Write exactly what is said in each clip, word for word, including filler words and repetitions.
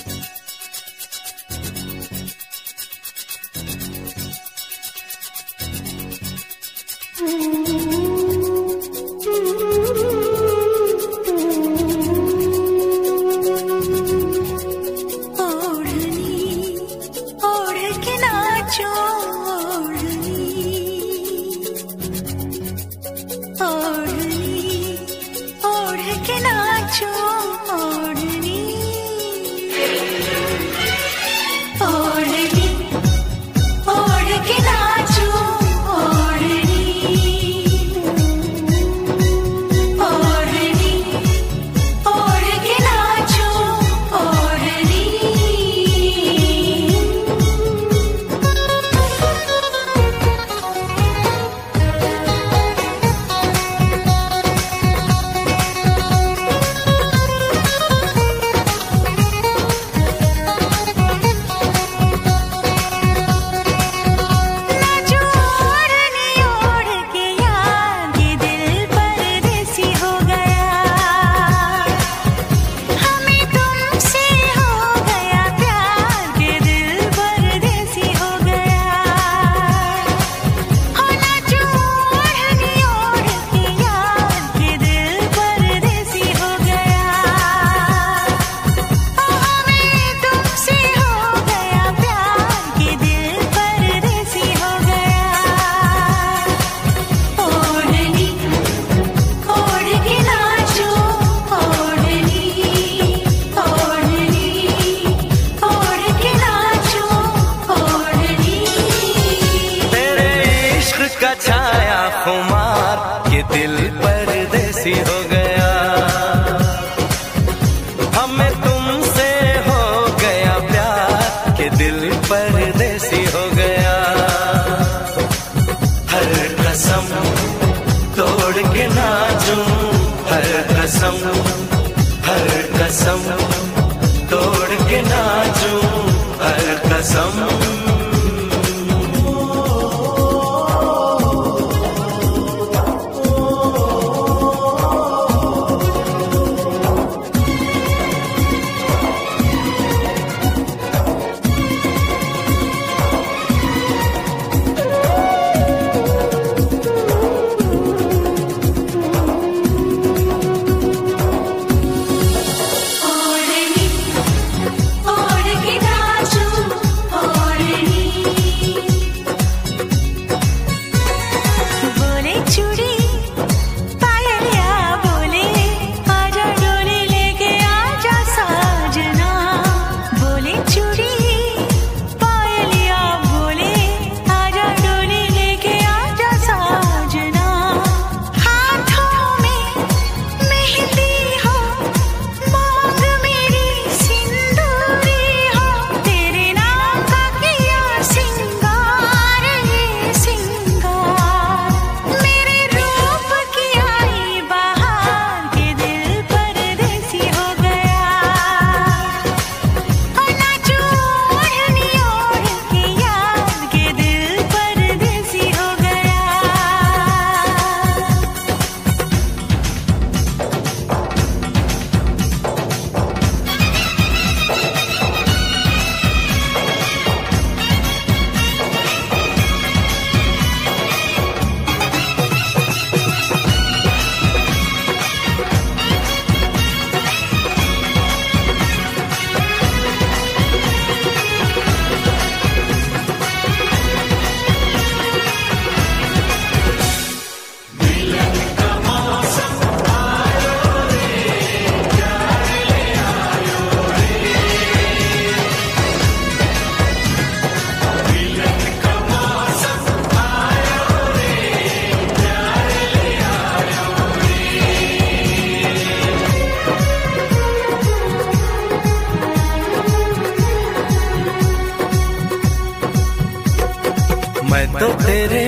तो तेरे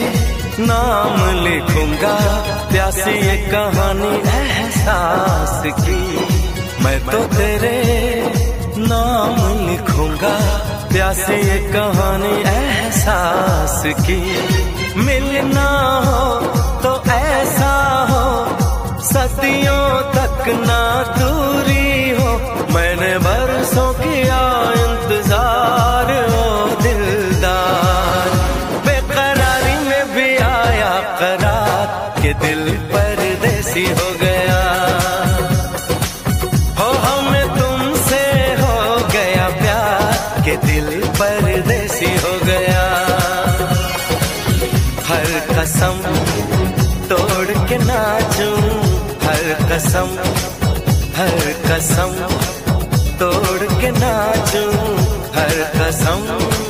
नाम लिखूंगा प्यासी ये कहानी एहसास की। मैं तो तेरे नाम लिखूंगा प्यासी ये कहानी एहसास की। मिलना हो तो ऐसा हो सदियों तक ना दूरी हो। मैंने बरसों की कसम हर कसम तोड़ के नाचूं हर कसम।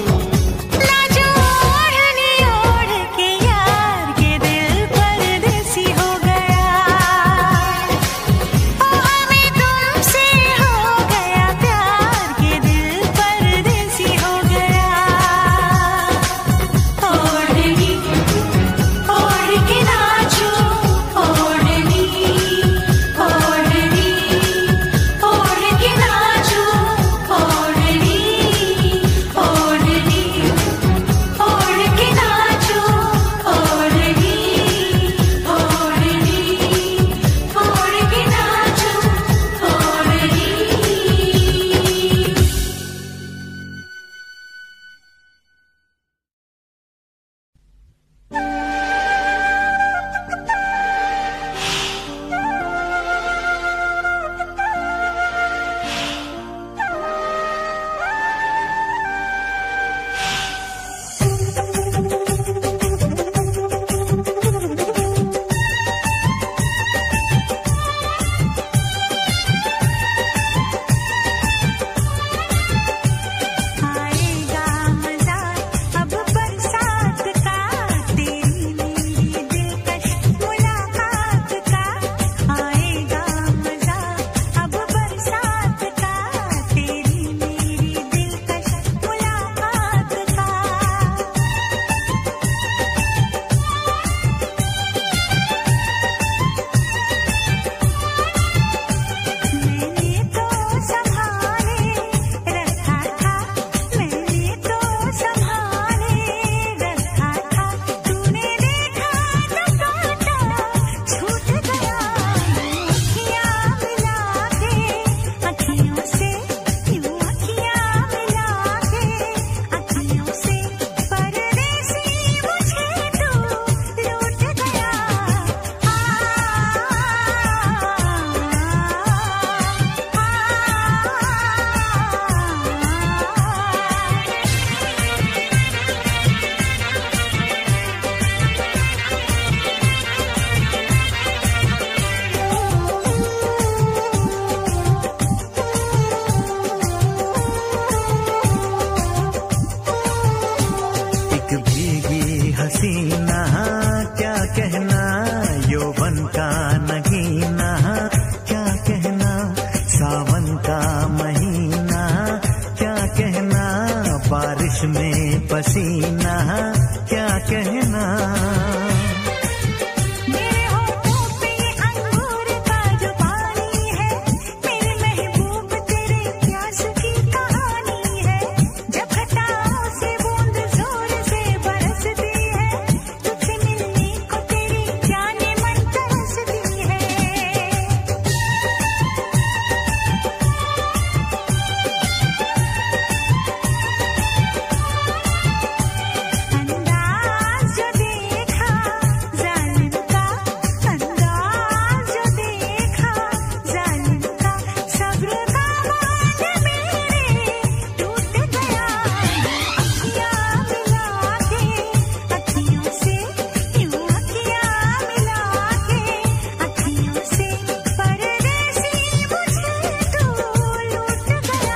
पसीना क्या कहना, मेरे होठों पे अंगूर का जो पानी है, मेरे महबूब तेरे प्यास की कहानी है। जब घटाओं से बूंद जोर से बरसती है, तुझसे मिलने को तेरी जाने मन तरसती है। अंदाज जो देखा जालिम का, अंदाज जो देखा जालिम का, सब्र का बांध मेरे टूट गया। अखियाँ मिला के अखियों से, यूं अखियाँ मिला के अखियों से, परदेसी मुझे तू लूट गया।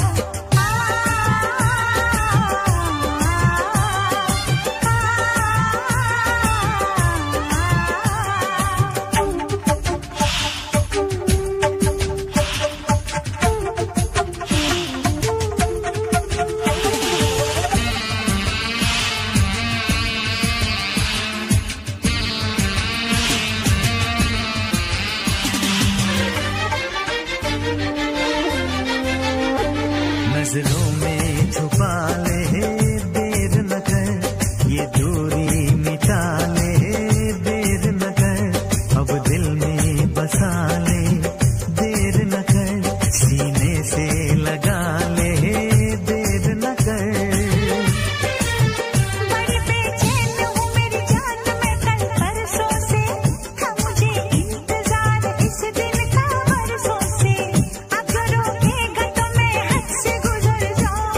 नजरों में छुपा ले देर न कर, ये दूरी मिटा ले देर न कर, अब दिल में बसा ले देर न कर, सीने से लगा ले देर न कर। बड़ी बेचैन हूँ मेरी जान मैं कल परसों से, था मुझे इंतजार इस दिन का बरसों से। अब रोकेगा तो मैं हद से गुजर जाऊंगी,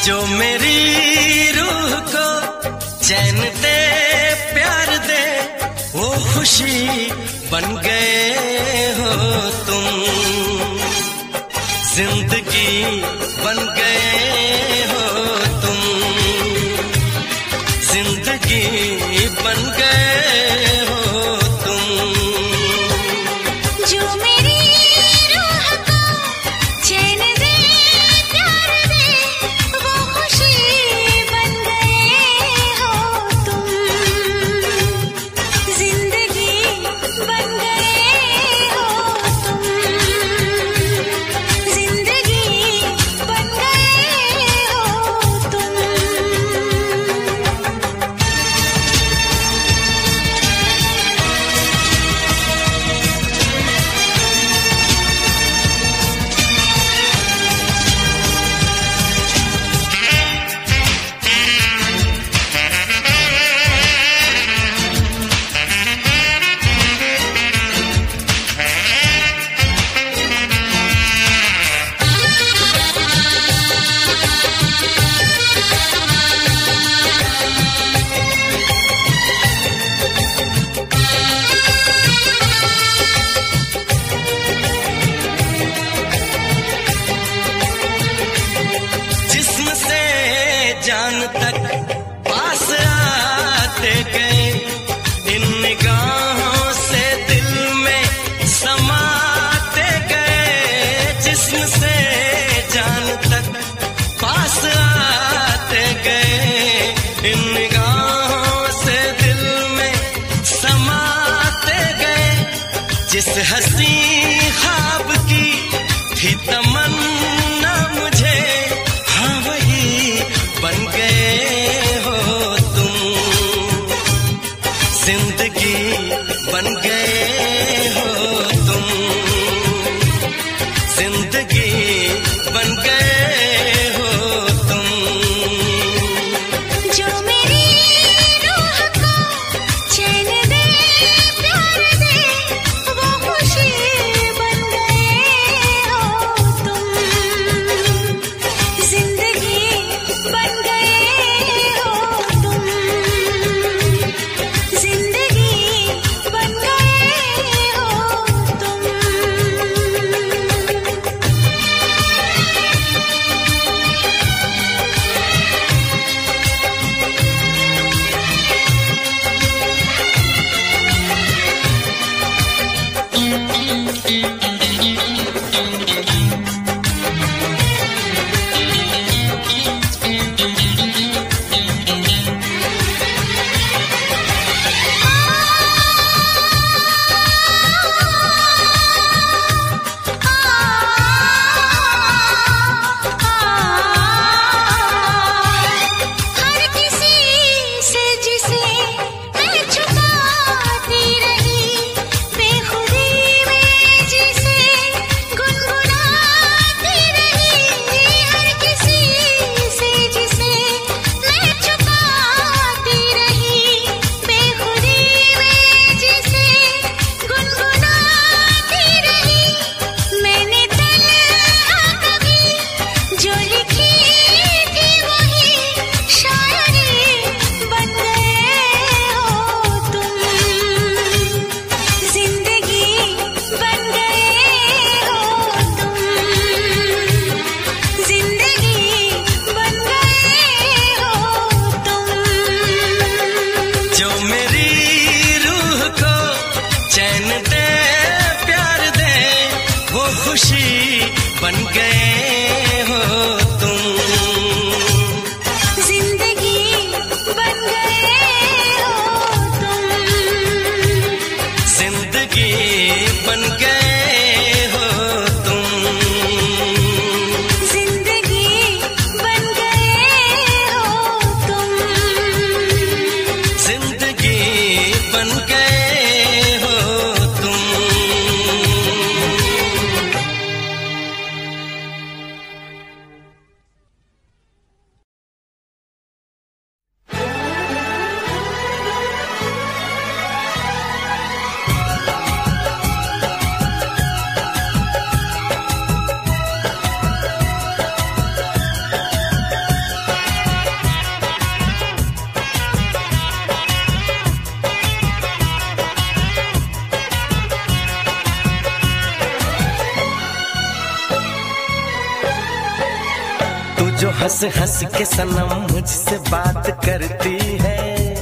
जो मेरी रूह को चैन दे प्यार दे वो खुशी बन गए हो तुम, जिंदगी बन गए हो तुम, जिंदगी बन गए हो तुम। जो मेरी रूह को चैन दे प्यार दे वो खुशी बन गए हो तुम, जिंदगी बन गए हो तुम, जिंदगी बन गए हो तुम। जिस्म से जान तक पास आते गए, इन निगाहों से दिल में समाते गए। जिस्म से जान तक पास आते गए, इन निगाहों से दिल में समाते गए। जिस हंसी ख्वाब की थी तमन्ना मुझे, हाँ वही बन गए हो तुम, जिंदगी बन गए हो तुम, जिंदगी बन गए हो तुम। जो मेरी रूह को चैन दे प्यार दे वो खुशी बन गए हो तुम, जिंदगी बन गए हो तुम, जिंदगी बन गए हो तुम। हर किसी से जिसे मैं छुपाती रही, बेखुदी में जिसे गुनगुनाती रही। हर किसी से जिसे मैं छुपाती रही, बेखुदी में जिसे गुनगुनाती रही। मैंने तन्हा कभी जो लिखी थी वही शायरी बन गए हो तुम, जिंदगी बन गए हो तुम, जिंदगी बन गए हो तुम। जो मेरी रूह को चैन दे प्यार दे वो खुशी बन गए हो तुम, जिंदगी बन गए हो तुम, जिंदगी बन गए हो तुम, जिंदगी बन गए हो तुम। जिंदगी बन गए हो तुम। तू जो हंस हंस के सनम मुझसे बात करती है,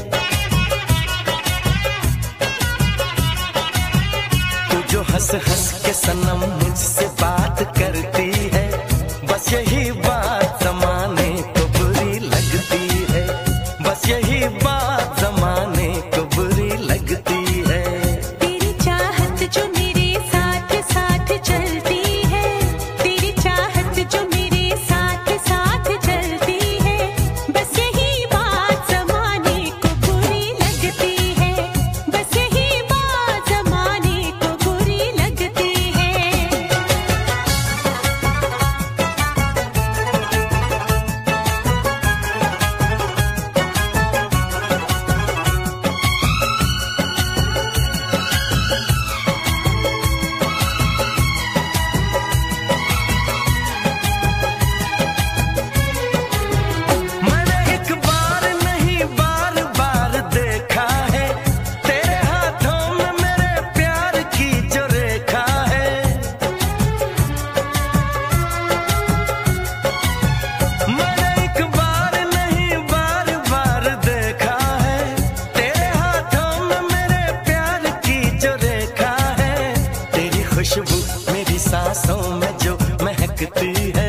तू जो हंस हंस के सनम मुझसे बात करती है, बस यही बात जमाने को बुरी लगती है, बस यही बात जमाने को बुरी लगती है। तेरी चाहत जो मेरे साथ साथ चलती है, तेरी चाहत जो मेरे साथ साथ चलती है, बस यही बात जमाने को बुरी लगती है, बस यही बात जमाने को बुरी लगती है। मैंने एक बार नहीं बार बार देखा है, तेरे हाथों में मेरे प्यार की जो रेखा है। मैंने एक बार नहीं बार बार देखा है, तेरे हाथों में मेरे प्यार की जो रेखा है। तेरी खुशबू मेरी सांसों में जो महकती है,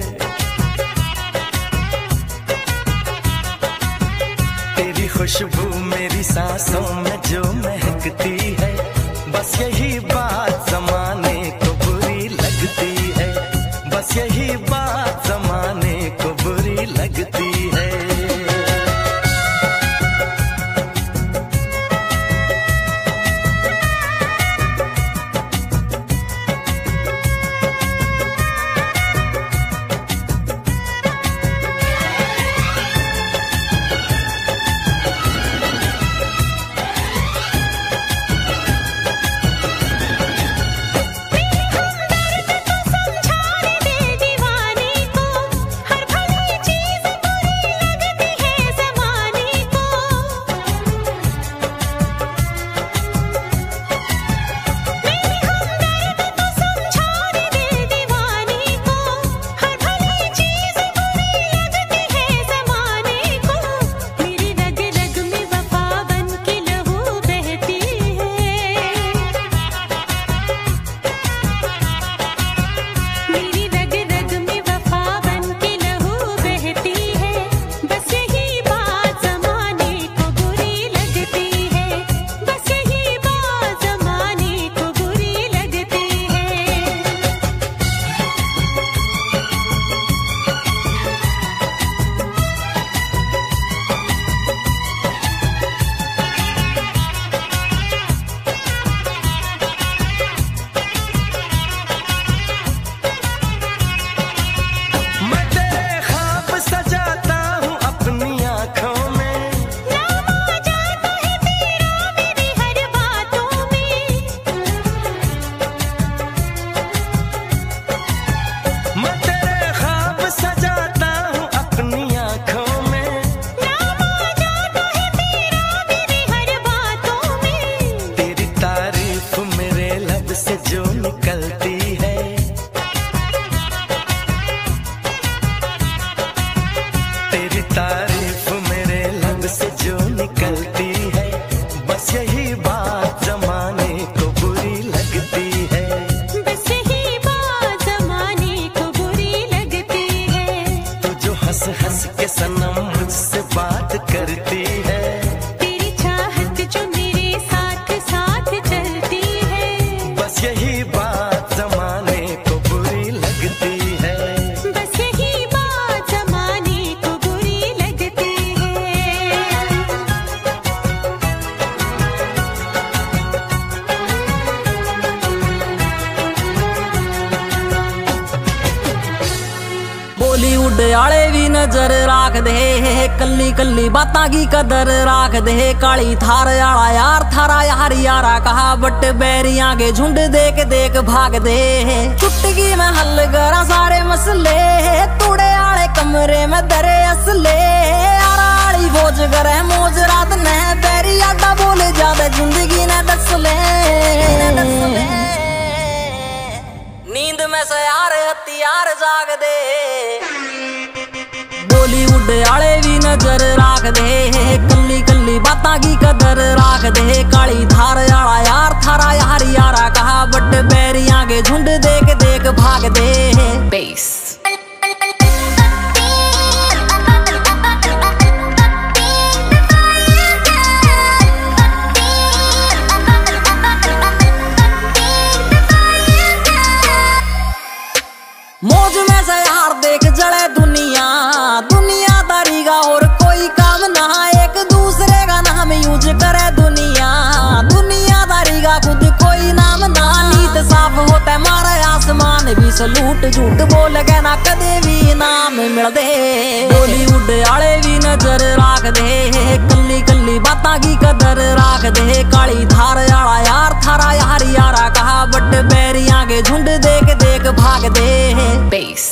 तेरी खुशबू मेरी सांसों में जो महकती है, बस यही बात जमाने को बुरी लगती है, बस यही बात जमाने को बुरी लगती है। समझाने दे दीवाने को, हर भली चीज बुरी लगती है जमाने को। मेरी हमदर्द तो समझाने दे दीवाने को, हर भली चीज बुरी लगती है जमाने को। मेरी रग रग में वफा बन के लहू बहती है, मेरी रग रग में वफा बन के लहू बहती है, बस यही बात जमाने को बुरी लगती है, बस यही बात जमाने को बुरी लगती है। मैं तेरे ख्वाब सजाता हूँ अपनी आँखों में, नाम आ जाता है तेरा मेरी हर बातों में, मैं तेरे ख्वाब सजाता हूँ अपनी आँखों में। नाम आ जाता है तेरा मेरी हर बातों में। तेरी तारीफ मेरे लब से जो निकलती है, तेरी तारीफ मेरे लब से जो निकलती है, बस यही बात जमाने को बुरी लगती है, बस यही बात जमाने को बुरी लगती है। तू जो हंस हंस के सनम मुझसे बात करती है, तेरी चाहत जो मेरे साथ साथ चलती है, बस यही बात जमाने को बुरी लगती है। बस यही बात जमाने को बुरी लगती है। बॉलीवुड आले भी नजर राख दे, कल्ली कल्ली बातां की कदर राख दे। काली थार आला यार थारा यार यारा कहा, बट बैरियां के झुंड देख देख भाग दे। चुटकी में हल करा सारे मसले, तूड़े आले कमरे में दरे असले। यारा आली फौज करे मौज रात ने, बैरी आदा बोले ज्यादा जिंदगी ने दस ले। नींद में से यार हथियार जाग दे। बॉलीवुड आले भी नजर राख दे, कल्ली कल्ली बातां की कदर राख दे। काली थार आला यार थारा यार यारा कहा, बट बैरियां के झुंड देख देख भाग दे। बेस मौज में से यार देख जले दुनिया, दुनियादारी का और कोई काम ना, एक दूसरे का नाम यूज करे दुनिया, दुनियादारी का खुद कोई नाम ना। नीत साफ होते मारे आसमान भी सलूट, झूठ बोल के ना कदे भी नाम मिल दे। बॉलीवुड आले भी नजर राख दे, कल्ली कल्ली बातां की कदर राख दे। काली थार आला यार थारा यार यारा कहा, बट बैरियां के झुंड देख देख भाग दे। बेस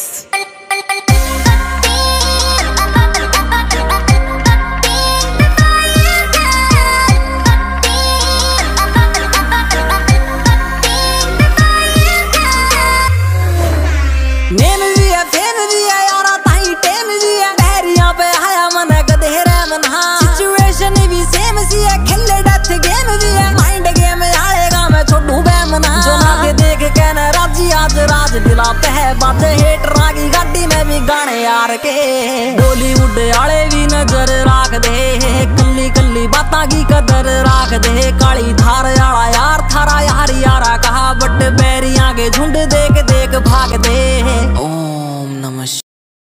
नेम भी है फेम भी है यारा ताई टेम भी है, बैरियां पे आया मन गधेरे मना। सिचुएशन भी सेम सी है, खेले डेथ गेम भी है, माइंड गेम आएगा मैं छोटू बैमना। जो आगे देख के न राजी आज राज दिलाते है, बाजे हेट रागी गाड़ी में भी गाने यार के। बॉलीवुड आले भी नजर राख दे, कल्ली कल्ली बातां की कदर राख दे। काली थार आला यार थारा यार यारा कहा, बट बैरियां के झुंड देख देख भाग दे। ओम नमः शिवाय।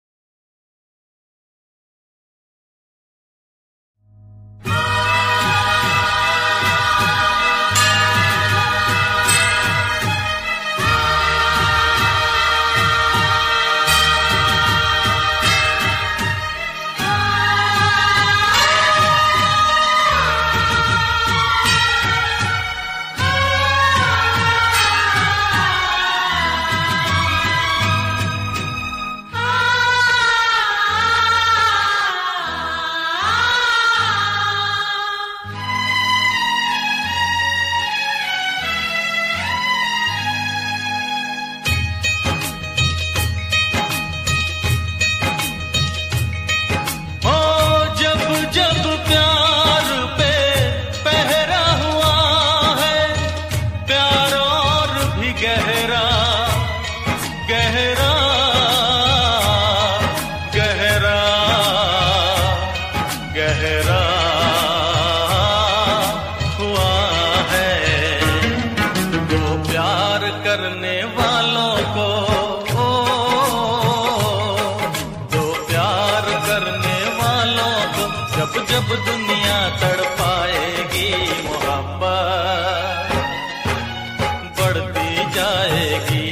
जब दुनिया तड़पाएगी, मोहब्बत बढ़ती जाएगी,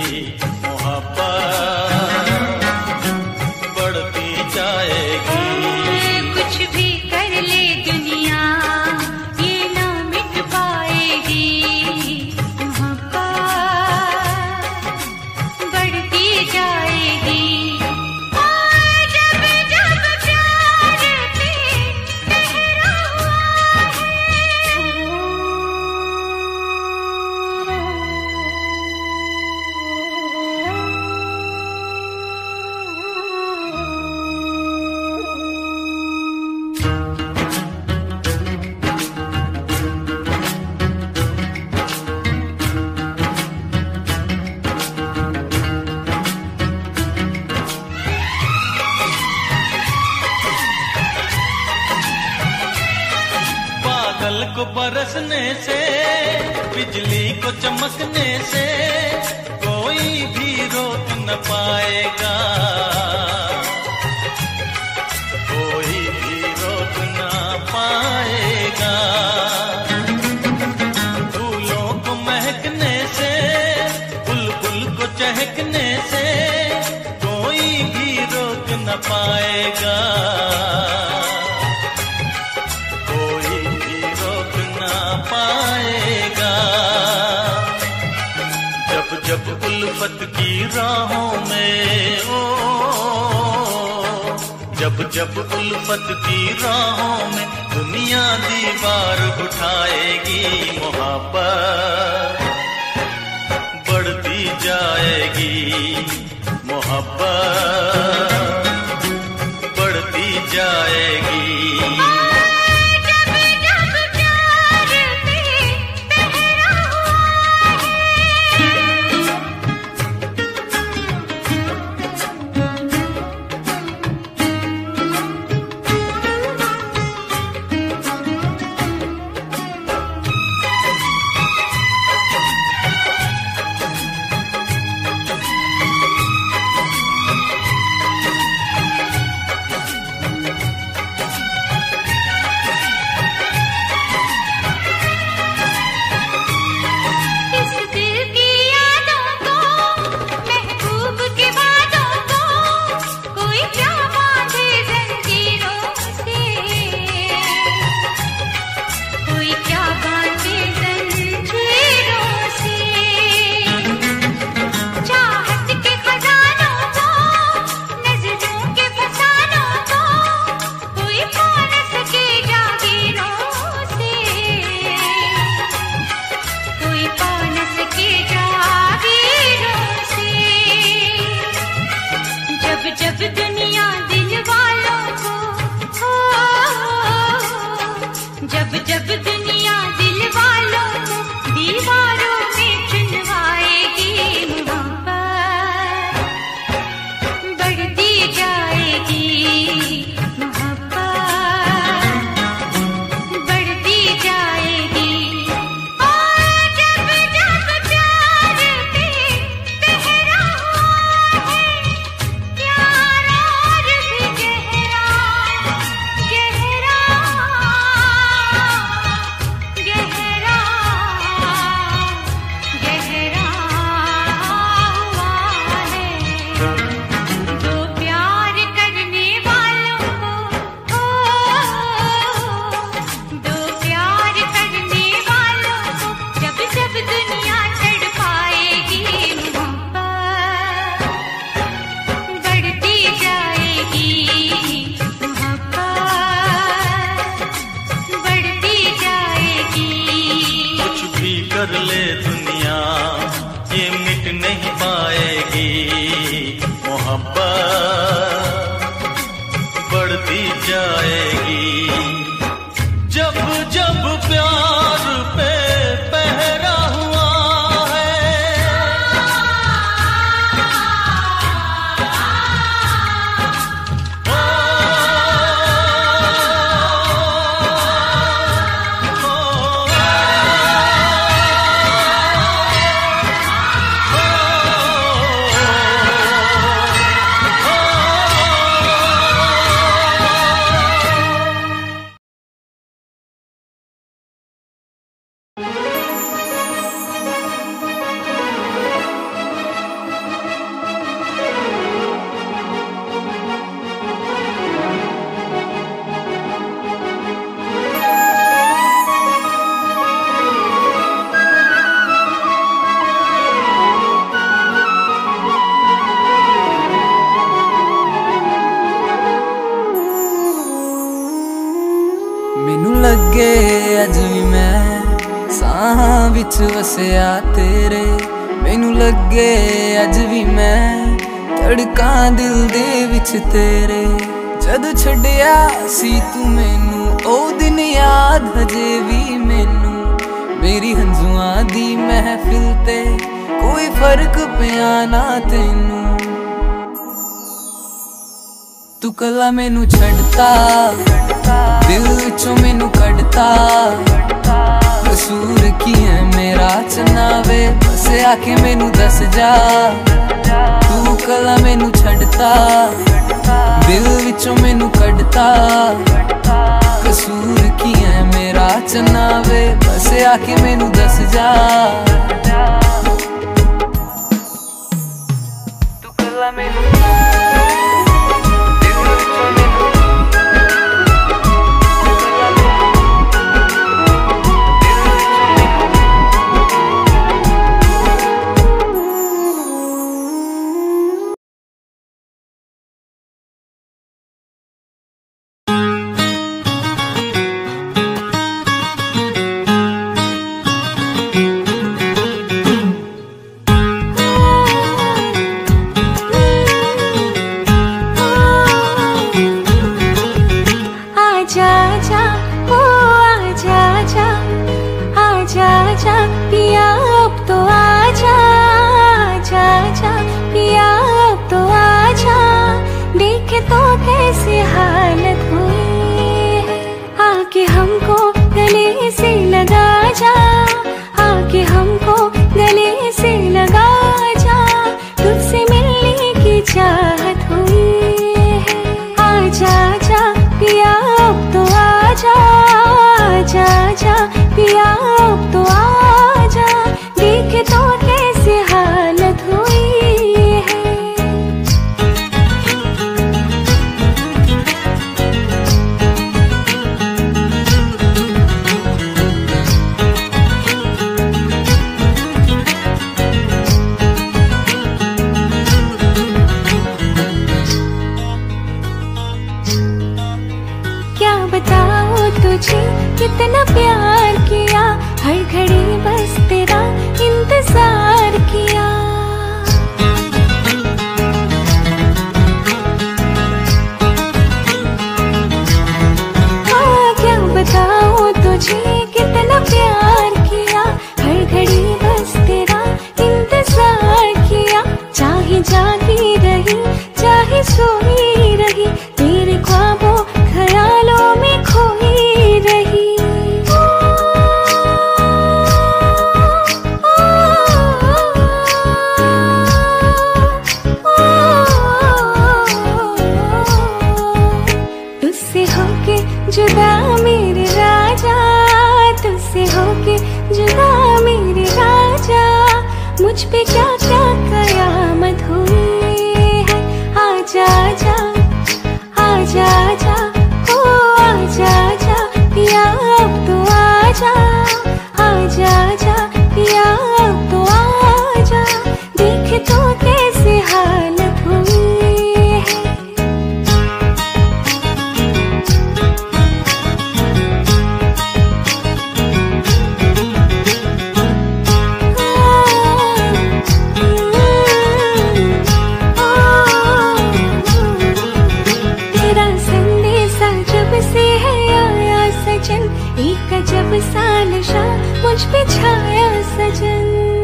मोहब्बत बढ़ती जाएगी। कुछ भी कर ले दुनिया ये ना मिट पाएगी, मोहब्बत बढ़ती जाएगी। बादल को बरसने से, बिजली को चमकने से कोई भी रोक न पाएगा, कोई भी रोक न पाएगा। फूलों को महकने से, बुलबुल को चहकने से कोई भी रोक न पाएगा, पाएगा। जब जब उल्फत की राहों में ओ, जब जब उल्फत की राहों में दुनिया दीवार उठाएगी, मोहब्बत बढ़ती जाएगी, मोहब्बत विच वसिया तेरे मैनू लगे अज भी मैं धड़कां दिल दे विच तेरे। जद छड्डिया सी तू मैनू ओ दिन याद हजे भी मैनू मेरी हंजुआं दी महफिल ते कोई फर्क पिया ना तैनू। तू कला मैनू छड्डता दिल विचों मैनू कड्डता कसूर की है मेरा चनावे बस आके मैनू दस जा। तू कला मैनू छड्डता दिल विचों मैनू कड्डता कसूर की है मेरा चनावे बस आके मैनू दस जा। तू कला मैनू तो कैसी हालत हुई है, आके हमको गले से लगा जा, आके हमको गले से लगा जा, तुझसे मिलने की चाहत हुई है। आजा जा पिया अब तो आजा, आजा जा पिया अब तो आजा, देख तो कैसी हालत हुई है। तुझे कितना प्यार किया, हर घड़ी बस तेरा इंतजार किया। हाँ क्या बताऊँ तुझे कितना प्यार किया, हर घड़ी बस तेरा इंतजार किया। चाहे जागी रही चाहे सोई रही, तेरे ख्वाबों ख्यालों में खोई रही। तुझसे होके जुदा मेरे राजा, तुझसे होके जुदा मेरे राजा, मुझ पे क्या क्या कयामत हुई है। आजा जा आजा जा ओ आजा जा पिया अब तो आजा, आजा जा पिया अब तो आजा, देख तो कैसी हालत हुई है। एक अजब सा नशा मुझ पे छाया सजन,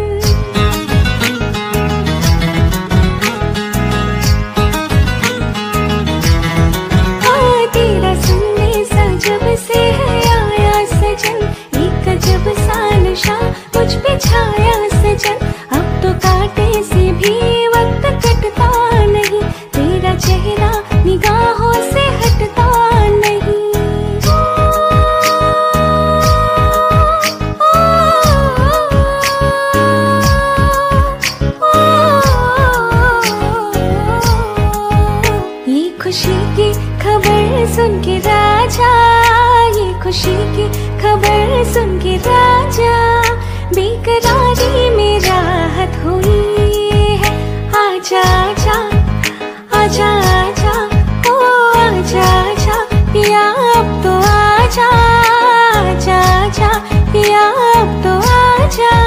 हाँ तेरा संदेशा जब से है आया सजन, एक अजब सा नशा मुझ पे छाया सजन। अब तो कांटे से भी वक्त कटता नहीं, तेरा चेहरा निगाहों से हटता नहीं। खुशी की खबर सुन के राजा, ये खुशी की खबर सुन के राजा, बेकरारी में राहत हुई है। आजा जा आजा जा ओ आजा जा पिया अब तो आजा, आजा जा पिया अब तो आजा।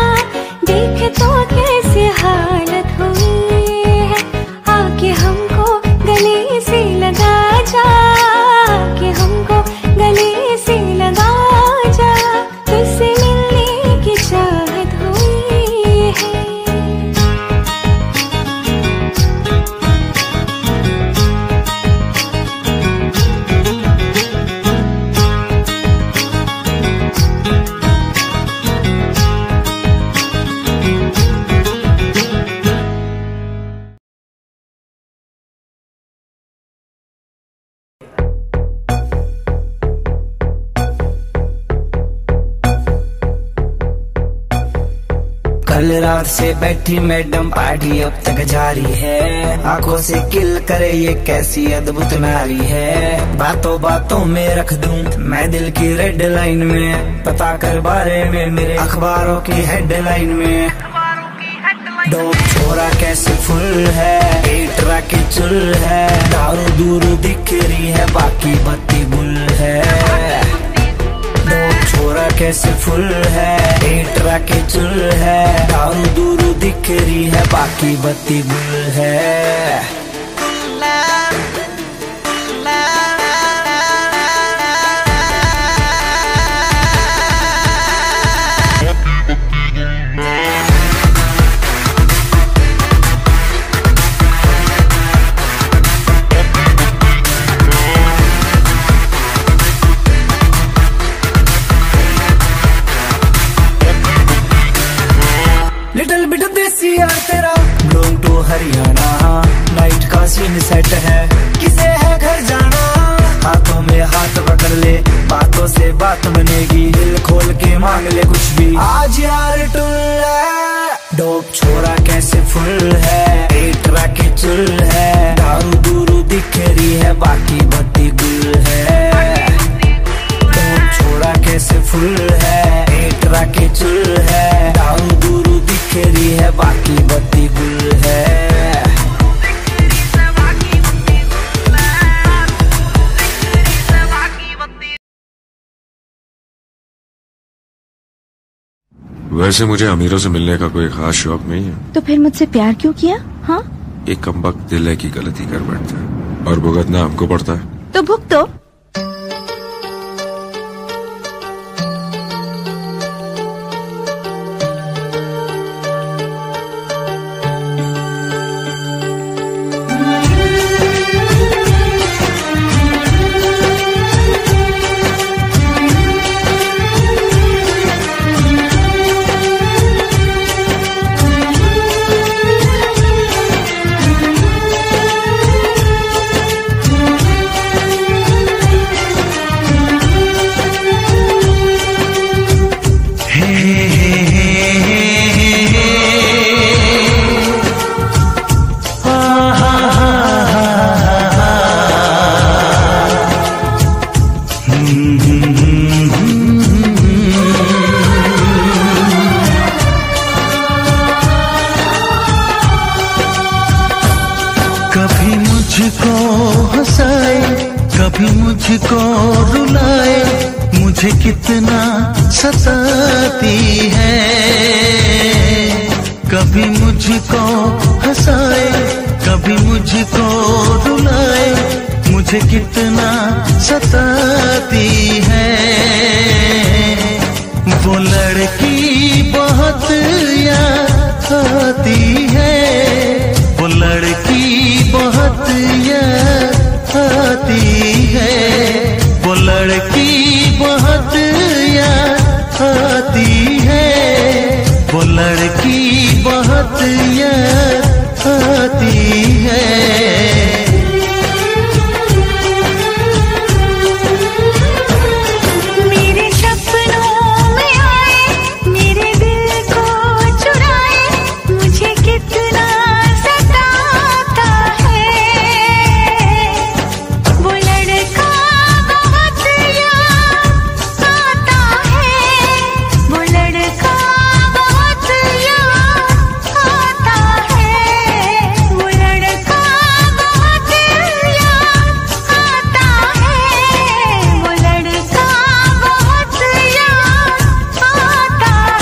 कल रात से बैठी मैडम पार्टी अब तक जारी है। आंखों से किल करे ये कैसी अद्भुत नारी है। बातों बातों में रख दूं मैं दिल की रेड लाइन में, पता कर बारे में मेरे अखबारों की हेडलाइन में। डोप छोरा कैसे फुल है, पेट राके चुल है, दारू दूर दिख रही है बाकी बत्ती गुल है। डोप छोरा कैसे फुल है, पेट राके चुल है, दारू दूर दिख रही है बाकी बत्ती गुल है। लिटिल बिट देसी यार तेरा बिलोंग टू हरियाणा, नाइट का सीन सेट है किसे है घर जाना। हाथों में हाथ पकड़ ले बातों से बात बनेगी, दिल खोल के मांग ले कुछ भी आज यार टुल है। डोप छोरा कैसे फुल है, पेट राके चुल है, दारू दूरू दिख रही है बाकी बत्ती गुल है। डोप छोरा कैसे फुल है, पेट राके चुल है, दारू दूरू दिख रही है बाकी बत्ती गुल है। वैसे मुझे अमीरों से मिलने का कोई खास शौक नहीं है। तो फिर मुझसे प्यार क्यों किया? हाँ, एक कमबख्त दिल है की गलती कर बैठता है और भुगतना हमको पड़ता है। तो भुगतो। कभी मुझको हंसाए कभी मुझको रुलाए, मुझे कितना सताती है। कभी मुझको हंसाए कभी मुझको रुलाए, मुझे कितना सताती है। वो लड़की बहुत याद आती है, वो लड़की बहुत याद आती है, वो लड़की बहुत याद आती है, वो लड़की बहुत याद आती है। मेरे सपनों में आए, मेरे दिल को चुराए, मुझे कितना सताता है। वो लड़का बहुत याद आता है, वो लड़का बहुत याद आता है, वो लड़का बहुत याद आता है, वो लड़का बहुत याद आता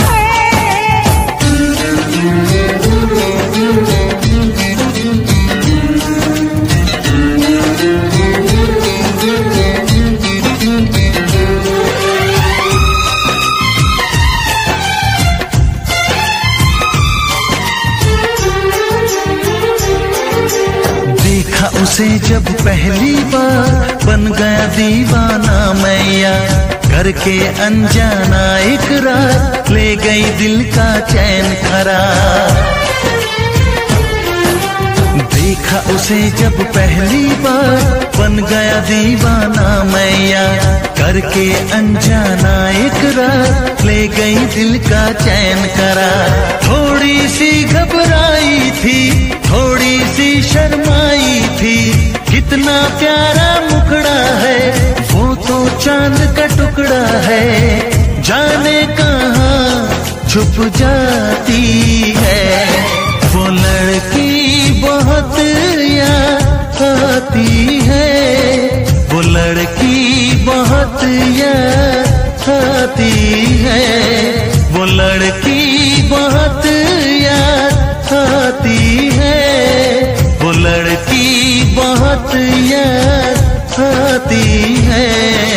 देखा उसे जब पहली बार बन गया दीवाना मैया, करके अनजाना इकरार ले गई दिल का चैन खरार। देखा उसे जब पहली बार बन गया दीवाना मैया, करके अनजाना इकरार ले गई दिल का चैन करार। थोड़ी सी घबराई थी, थोड़ी सी शर्माई थी, कितना प्यारा मुखड़ा है वो तो चांद का टुकड़ा है, जाने कहाँ छुप जाती है। वो लड़की बहुत याद आती है, वो लड़की बहुत याद आती है, वो लड़की बहुत याद आती है, वो लड़की बहुत याद आती है।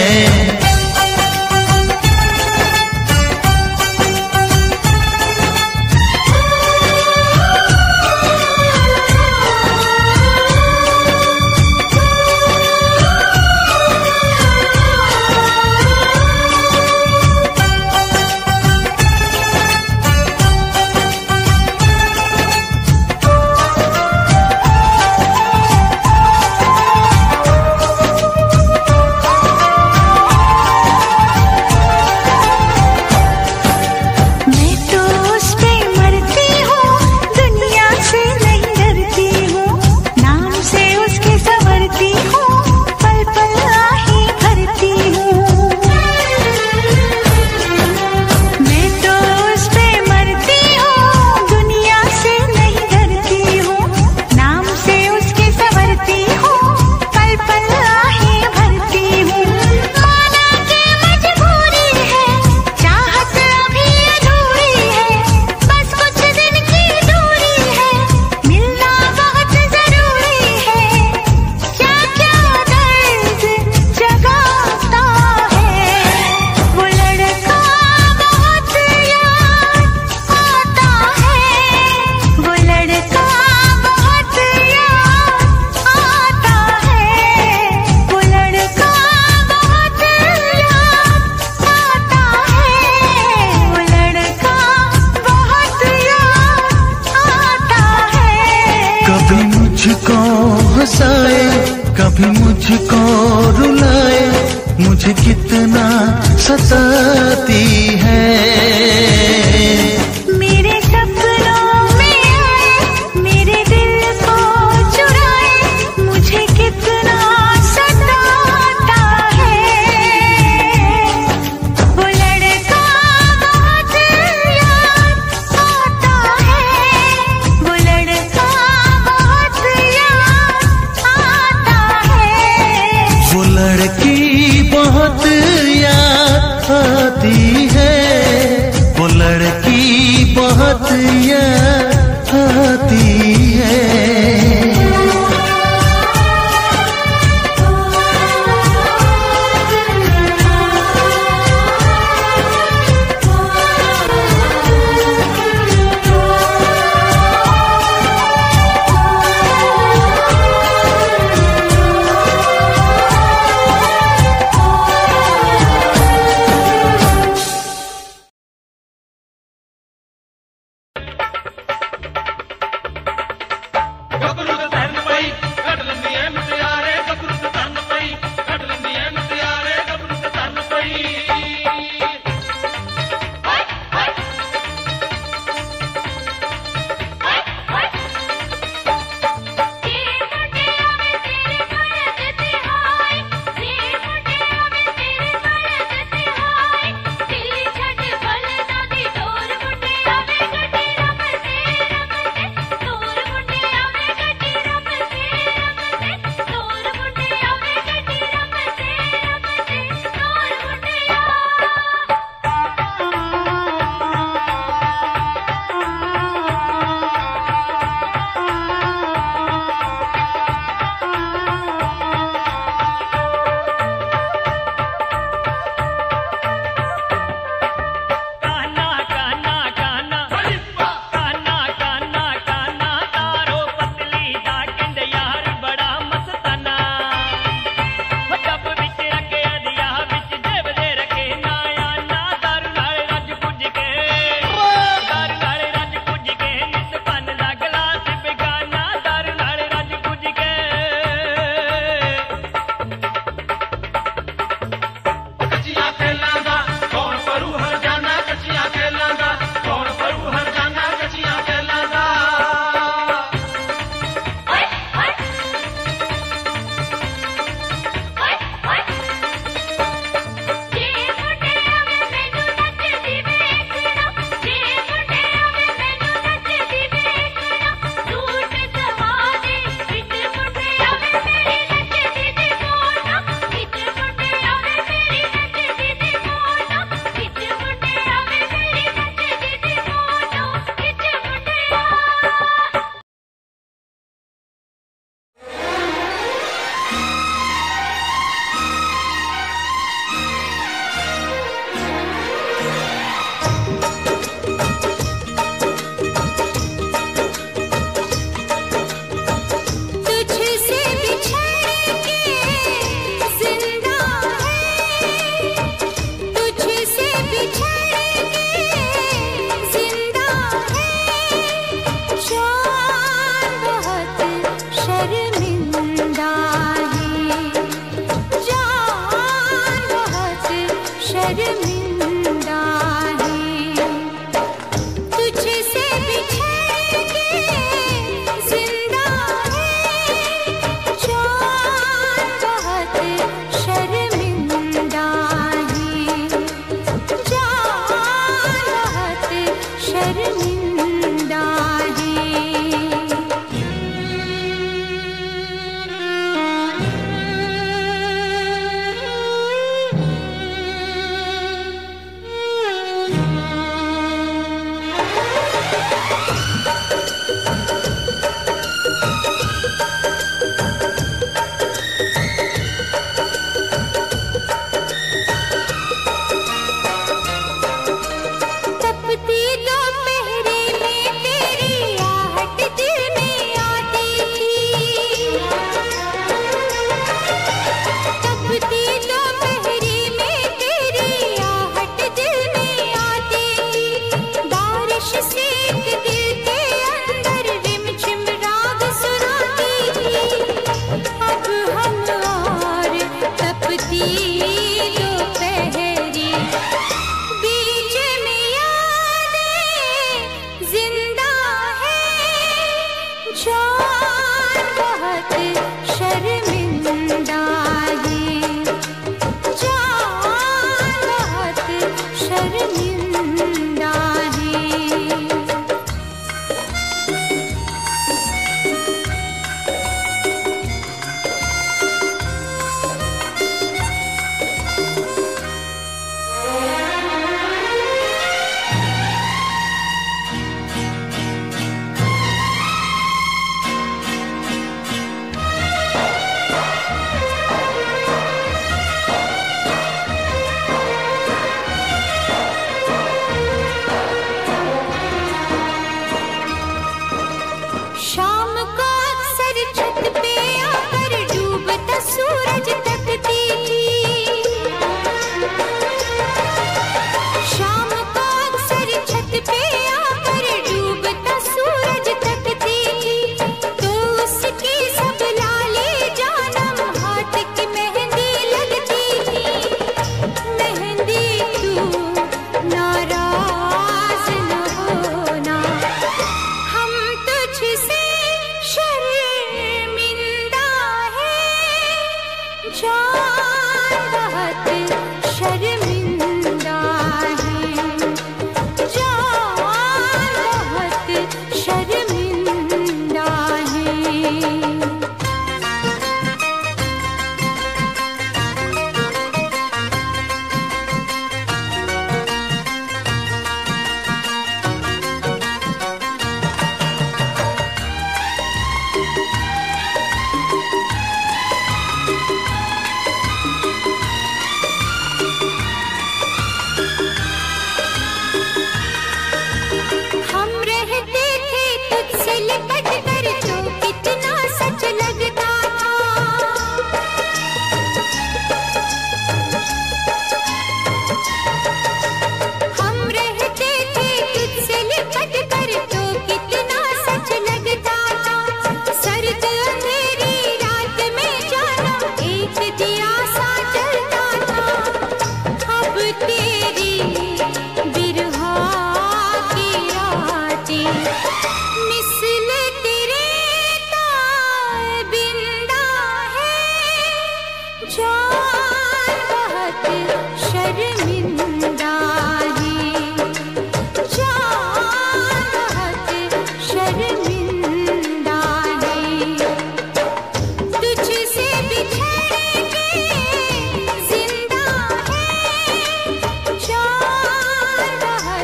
हंसाए कभी मुझको रुलाए, मुझे कितना सताती है। मेरे सपनों में आए, मेरे दिल को चुराए, मुझे कितना सताता है। वो लड़का बहुत याद आता है, वो लड़का बहुत याद आता है। वो लड़की बहुत याद आती है,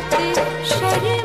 मत शर्मा।